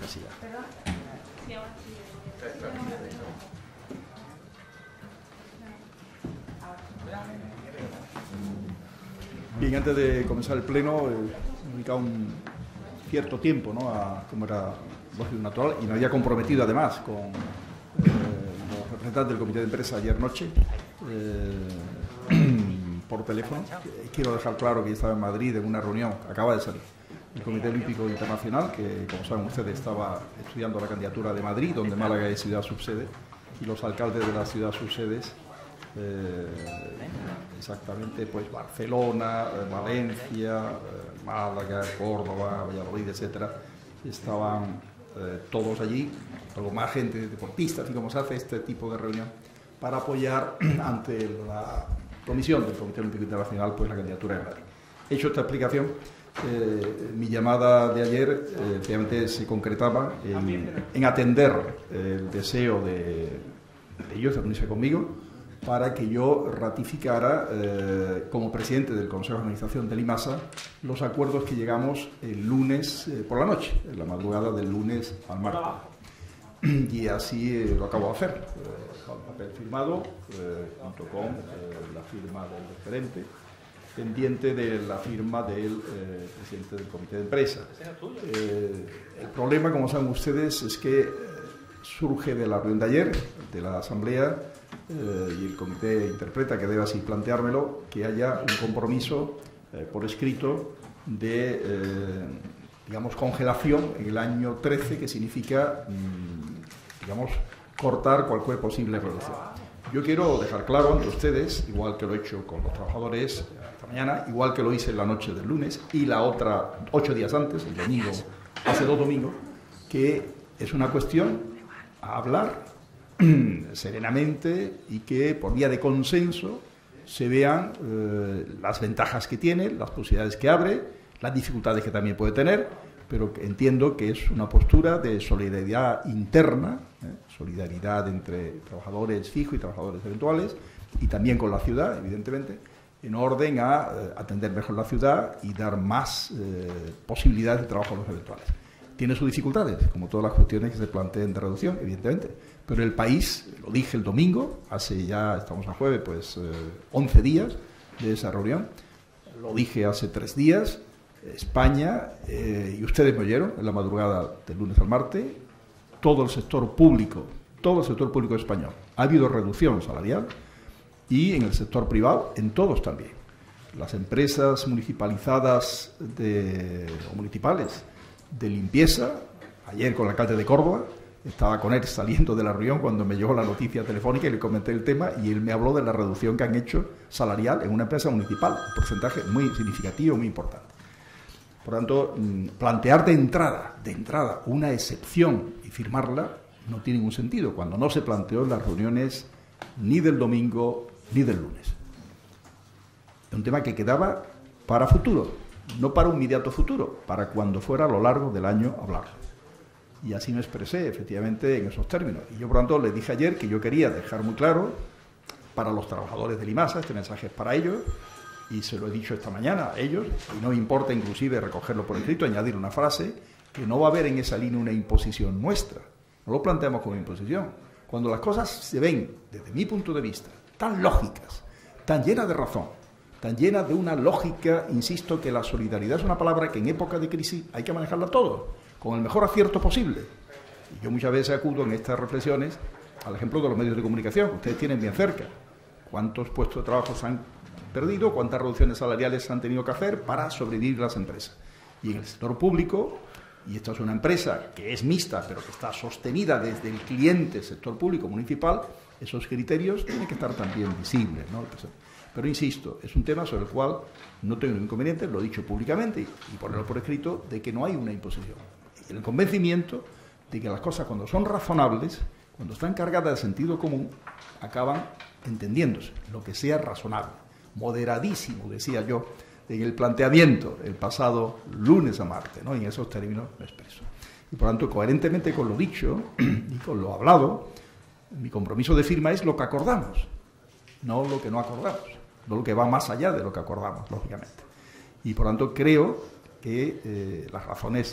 necesidad. Bien, antes de comenzar el pleno, he dedicado un cierto tiempo, ¿no?, a cómo era lógico y natural, y me había comprometido además con los representantes del comité de empresa ayer noche por teléfono. Quiero dejar claro que yo estaba en Madrid en una reunión, acaba de salir, el Comité Olímpico Internacional, que como saben ustedes estaba estudiando la candidatura de Madrid, donde Málaga es ciudad subsede, y los alcaldes de las ciudades subsedes, exactamente, pues Barcelona, Valencia, Málaga, Córdoba, Valladolid, etcétera, estaban todos allí, algo más gente, deportistas, y cómo se hace este tipo de reunión para apoyar ante la comisión del Comité Olímpico Internacional pues la candidatura de Madrid. Hecho esta explicación, mi llamada de ayer efectivamente se concretaba en atender el deseo de ellos de unirse conmigo para que yo ratificara como presidente del Consejo de Administración del IMASA los acuerdos que llegamos el lunes por la noche, en la madrugada del lunes al martes. Y así lo acabo de hacer, con papel firmado, junto con la firma del referente, pendiente de la firma del presidente del comité de empresa. El problema, como saben ustedes, es que surge de la reunión de ayer, de la asamblea, y el comité interpreta que debe así planteármelo, que haya un compromiso por escrito de, digamos, congelación en el año 13, que significa, digamos, cortar cualquier posible reducción. Yo quiero dejar claro ante ustedes, igual que lo he hecho con los trabajadores esta mañana, igual que lo hice en la noche del lunes y la otra 8 días antes, el domingo, hace 2 domingos, que es una cuestión a hablar serenamente y que por vía de consenso se vean las ventajas que tiene, las posibilidades que abre, las dificultades que también puede tener, pero que entiendo que es una postura de solidaridad interna, solidaridad entre trabajadores fijos y trabajadores eventuales, y también con la ciudad, evidentemente, en orden a atender mejor la ciudad y dar más posibilidades de trabajo a los eventuales. Tiene sus dificultades, como todas las cuestiones que se planteen de reducción, evidentemente, pero el país, lo dije el domingo, hace ya, estamos a jueves, pues 11 días de esa reunión, lo dije hace 3 días, España, y ustedes me oyeron en la madrugada del lunes al martes, todo el sector público español, ha habido reducción salarial, y en el sector privado, en todos también. Las empresas municipalizadas o municipales de limpieza, ayer con el alcalde de Córdoba, estaba con él saliendo de la reunión cuando me llegó la noticia telefónica y le comenté el tema, y él me habló de la reducción que han hecho salarial en una empresa municipal, un porcentaje muy significativo, muy importante. Por tanto, plantear de entrada una excepción y firmarla no tiene ningún sentido, cuando no se planteó en las reuniones ni del domingo ni del lunes. Es un tema que quedaba para futuro, no para un inmediato futuro, para cuando fuera a lo largo del año hablarlo. Y así me expresé, efectivamente, en esos términos. Y yo, por tanto, les dije ayer que yo quería dejar muy claro para los trabajadores del IMASA, este mensaje es para ellos, y se lo he dicho esta mañana a ellos, y no me importa inclusive recogerlo por escrito, añadir una frase, que no va a haber en esa línea una imposición nuestra. No lo planteamos como imposición. Cuando las cosas se ven, desde mi punto de vista, tan lógicas, tan llenas de razón, tan llenas de una lógica, insisto, que la solidaridad es una palabra que en época de crisis hay que manejarla todo, con el mejor acierto posible. Y yo muchas veces acudo en estas reflexiones al ejemplo de los medios de comunicación, que ustedes tienen bien cerca. ¿Cuántos puestos de trabajo se han perdido? ¿Cuántas reducciones salariales se han tenido que hacer para sobrevivir las empresas? Y en el sector público, y esto es una empresa que es mixta, pero que está sostenida desde el cliente, sector público, municipal, esos criterios tienen que estar también visibles, ¿no? Pero insisto, es un tema sobre el cual no tengo ningún inconveniente, lo he dicho públicamente y ponerlo por escrito, de que no hay una imposición. El convencimiento de que las cosas, cuando son razonables, cuando están cargadas de sentido común, acaban entendiéndose, lo que sea razonable. Moderadísimo, decía yo, en el planteamiento el pasado lunes a martes, ¿no? En esos términos me expreso. Y por tanto, coherentemente con lo dicho y con lo hablado, mi compromiso de firma es lo que acordamos, no lo que no acordamos, no lo que va más allá de lo que acordamos, lógicamente. Y por tanto creo que las razones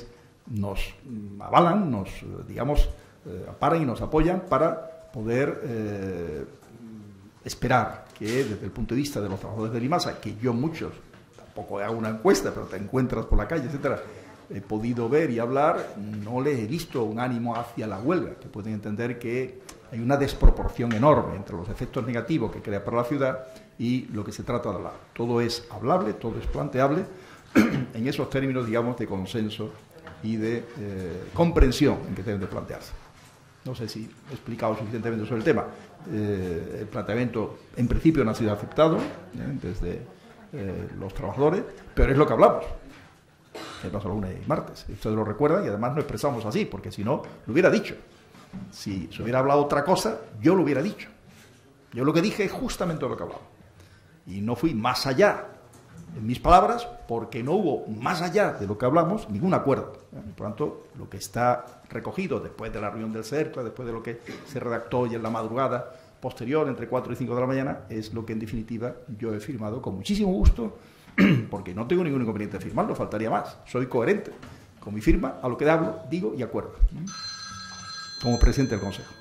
nos avalan, nos, digamos, amparan y nos apoyan para poder esperar que desde el punto de vista de los trabajadores de Limasa, que yo muchos, tampoco hago una encuesta, pero te encuentras por la calle, etcétera, he podido ver y hablar, no les he visto un ánimo hacia la huelga, que pueden entender que hay una desproporción enorme entre los efectos negativos que crea para la ciudad y lo que se trata de hablar. Todo es hablable, todo es planteable en esos términos, digamos, de consenso y de comprensión en que deben de plantearse. No sé si he explicado suficientemente sobre el tema. El planteamiento, en principio, no ha sido aceptado desde los trabajadores, pero es lo que hablamos. Que pasó el lunes y martes. Ustedes lo recuerdan y además lo expresamos así, porque si no, lo hubiera dicho. Si se hubiera hablado otra cosa, yo lo hubiera dicho. Yo lo que dije es justamente lo que hablaba. Y no fui más allá en mis palabras, porque no hubo más allá de lo que hablamos ningún acuerdo. Por lo tanto, lo que está recogido después de la reunión del CERCLA, después de lo que se redactó hoy en la madrugada posterior, entre 4 y 5 de la mañana, es lo que en definitiva yo he firmado con muchísimo gusto, porque no tengo ningún inconveniente de firmarlo, faltaría más. Soy coherente con mi firma, a lo que hablo, digo y acuerdo, como presidente del Consejo.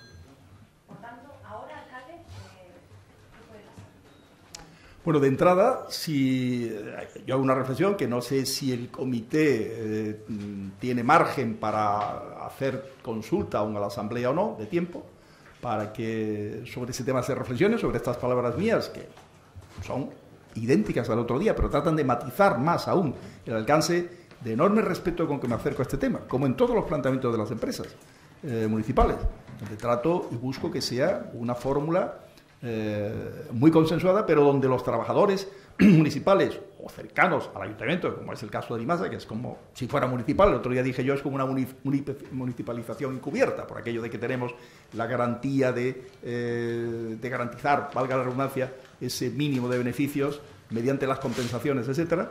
Bueno, de entrada, si yo hago una reflexión que no sé si el comité tiene margen para hacer consulta aún a la Asamblea o no, de tiempo, para que sobre ese tema se reflexione, sobre estas palabras mías, que son idénticas al otro día, pero tratan de matizar más aún el alcance de enorme respeto con que me acerco a este tema, como en todos los planteamientos de las empresas municipales, donde trato y busco que sea una fórmula muy consensuada, pero donde los trabajadores municipales o cercanos al ayuntamiento, como es el caso de Limasa, que es como si fuera municipal, el otro día dije yo, es como una municipalización encubierta, por aquello de que tenemos la garantía de garantizar, valga la redundancia, ese mínimo de beneficios mediante las compensaciones, etcétera.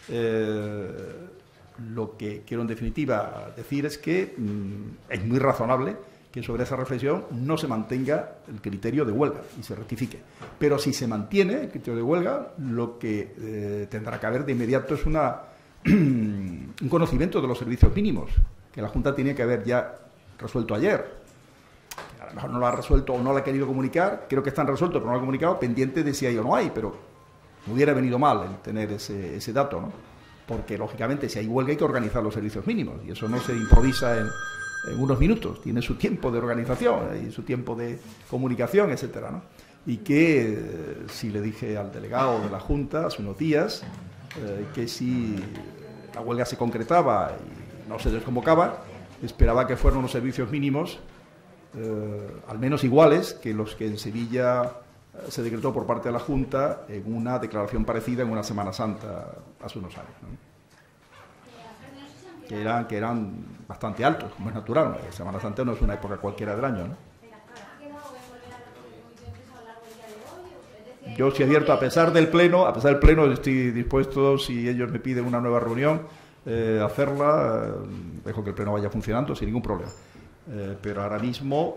Lo que quiero en definitiva decir es que es muy razonable que sobre esa reflexión no se mantenga el criterio de huelga y se rectifique. Pero si se mantiene el criterio de huelga, lo que tendrá que haber de inmediato es un conocimiento de los servicios mínimos, que la Junta tenía que haber ya resuelto ayer. A lo mejor no lo ha resuelto o no lo ha querido comunicar, creo que están resueltos, pero no lo ha comunicado, pendiente de si hay o no hay, pero no hubiera venido mal el tener ese dato, ¿no? Porque, lógicamente, si hay huelga hay que organizar los servicios mínimos, y eso no se improvisa en unos minutos, tiene su tiempo de organización y su tiempo de comunicación, etcétera, ¿no? Y que si le dije al delegado de la Junta hace unos días que si la huelga se concretaba y no se desconvocaba, esperaba que fueran unos servicios mínimos al menos iguales que los que en Sevilla se decretó por parte de la Junta en una declaración parecida en una Semana Santa hace unos años, ¿no? Que eran bastante altos, como es natural. La Semana Santa no es una época cualquiera del año, ¿no? Yo, si abierto, a pesar del pleno, estoy dispuesto, si ellos me piden una nueva reunión, hacerla, dejo que el pleno vaya funcionando sin ningún problema. Pero ahora mismo,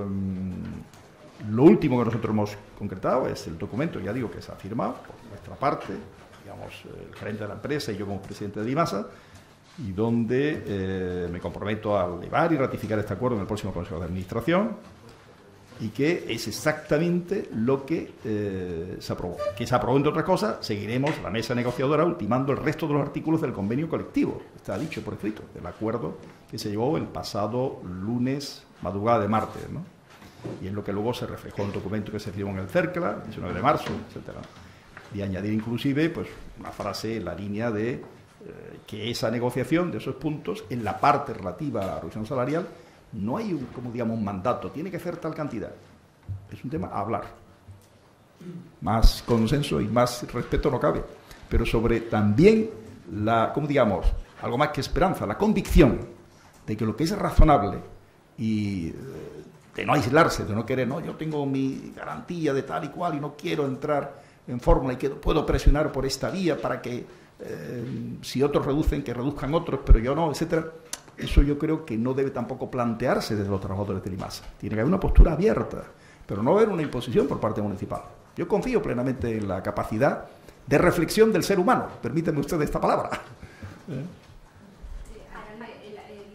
lo último que nosotros hemos concretado es el documento, ya digo, que se ha firmado por nuestra parte, digamos, el gerente de la empresa y yo como presidente de Limasa, y donde me comprometo a elevar y ratificar este acuerdo en el próximo Consejo de Administración, y que es exactamente lo que se aprobó. Que se aprobó, entre otras cosas, seguiremos la mesa negociadora ultimando el resto de los artículos del convenio colectivo, está dicho por escrito, del acuerdo que se llevó el pasado lunes, madrugada de martes, ¿no? Y es lo que luego se reflejó en un documento que se firmó en el CERCLA, 19 de marzo, etcétera. Y añadir inclusive pues una frase en la línea de que esa negociación de esos puntos, en la parte relativa a la reducción salarial, no hay un mandato, tiene que hacer tal cantidad. Es un tema a hablar. Más consenso y más respeto no cabe. Pero sobre también algo más que esperanza, la convicción de que lo que es razonable y de no aislarse, de no querer, no, yo tengo mi garantía de tal y cual y no quiero entrar en fórmula y que puedo presionar por esta vía para que si otros reducen, que reduzcan otros, pero yo no, etcétera. Eso yo creo que no debe tampoco plantearse desde los trabajadores de Limasa. Tiene que haber una postura abierta, pero no haber una imposición por parte municipal. Yo confío plenamente en la capacidad de reflexión del ser humano. Permítanme ustedes esta palabra.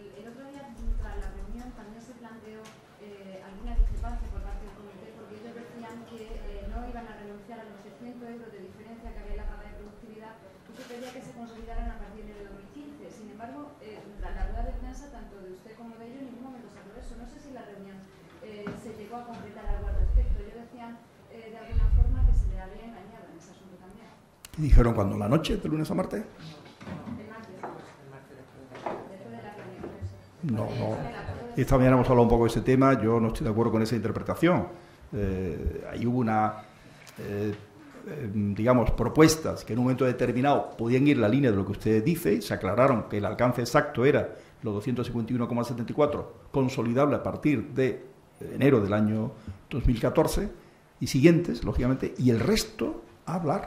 euros de diferencia que había en la paga de productividad, y que pedía que se consolidaran a partir de 2015. Sin embargo, tras la rueda de prensa, tanto de usted como de ellos, en ningún momento se habló de eso. No sé si la reunión se llegó a concretar algo al respecto. Ellos decían, de alguna forma, que se le había engañado en ese asunto también. ¿Y dijeron cuándo? ¿La noche, de lunes a martes? No. Esta mañana hemos hablado un poco de ese tema. Yo no estoy de acuerdo con esa interpretación. Ahí hubo digamos, propuestas que en un momento determinado podían ir en la línea de lo que usted dice, y se aclararon que el alcance exacto era los 251,74, consolidable a partir de enero del año 2014 y siguientes, lógicamente, y el resto a hablar.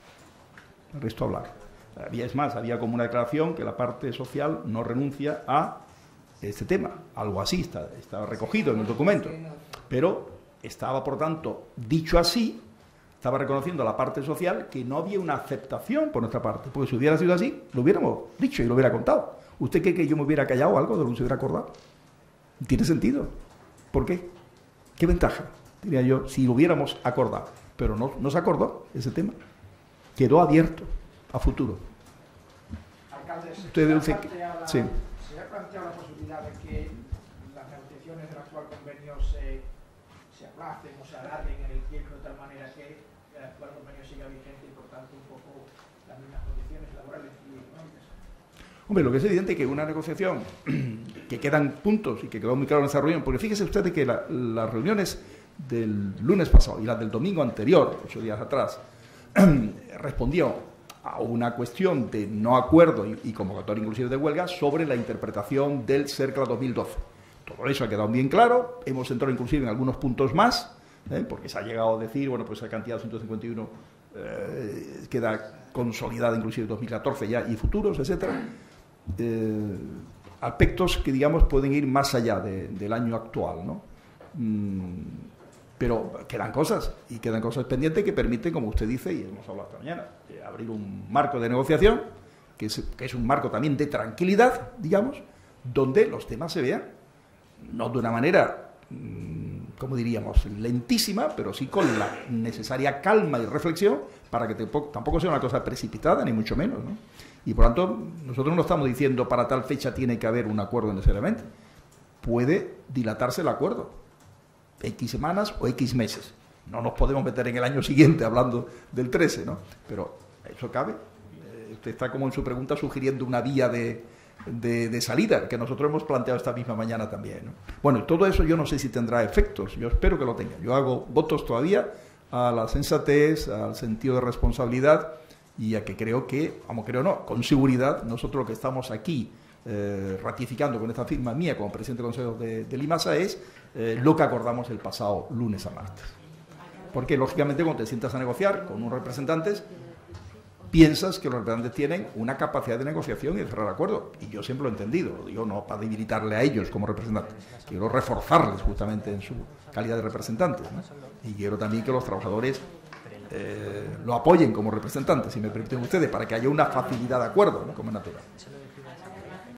Es más, había como una declaración que la parte social no renuncia a este tema, algo así, estaba recogido en el documento, pero estaba, por tanto, dicho así, estaba reconociendo a la parte social que no había una aceptación por nuestra parte, porque si hubiera sido así, lo hubiéramos dicho y lo hubiera contado. ¿Usted cree que yo me hubiera callado algo de lo que se hubiera acordado? ¿Tiene sentido? ¿Por qué? ¿Qué ventaja, diría yo, si lo hubiéramos acordado? Pero no se acordó ese tema, quedó abierto a futuro. Alcalde, usted deduce que... Sí. ¿Se ha planteado la posibilidad de que las negociaciones del actual convenio se aplacen o se alarguen en el tiempo de tal manera que el actual convenio siga vigente y por tanto un poco las mismas condiciones laborales y económicas? Hombre, lo que es evidente es que una negociación que quedan puntos y que quedó muy claro en esa reunión, porque fíjese usted que las reuniones del lunes pasado y las del domingo anterior, 8 días atrás, respondió a una cuestión de no acuerdo y convocatoria inclusive de huelga sobre la interpretación del CERCLA 2012. Todo eso ha quedado bien claro, hemos entrado inclusive en algunos puntos más, porque se ha llegado a decir, bueno, pues esa cantidad de 151 queda consolidada inclusive en 2014 ya y futuros, etcétera. Aspectos que, digamos, pueden ir más allá del año actual, ¿no? Pero quedan cosas pendientes que permiten, como usted dice, y hemos hablado esta mañana, abrir un marco de negociación, que es un marco también de tranquilidad, digamos, donde los temas se vean, no de una manera, como diríamos, lentísima, pero sí con la necesaria calma y reflexión, para que tampoco sea una cosa precipitada, ni mucho menos, ¿no? Y por lo tanto, nosotros no estamos diciendo para tal fecha tiene que haber un acuerdo necesariamente. Puede dilatarse el acuerdo X semanas o X meses. No nos podemos meter en el año siguiente hablando del 13, ¿no? Pero eso cabe. Usted está, como en su pregunta, sugiriendo una vía de salida, que nosotros hemos planteado esta misma mañana también, ¿no? Bueno, y todo eso yo no sé si tendrá efectos. Yo espero que lo tenga. Yo hago votos todavía a la sensatez, al sentido de responsabilidad y a que creo que, con seguridad, nosotros lo que estamos aquí ratificando con esta firma mía como presidente del Consejo de Limasa es lo que acordamos el pasado lunes a martes. Porque, lógicamente, cuando te sientas a negociar con unos representantes, piensas que los representantes tienen una capacidad de negociación y de cerrar acuerdos. Y yo siempre lo he entendido, lo digo no para debilitarle a ellos como representantes, quiero reforzarles justamente en su calidad de representantes, ¿no? Y quiero también que los trabajadores lo apoyen como representantes, si me permiten ustedes, para que haya una facilidad de acuerdo, ¿no? Como es natural.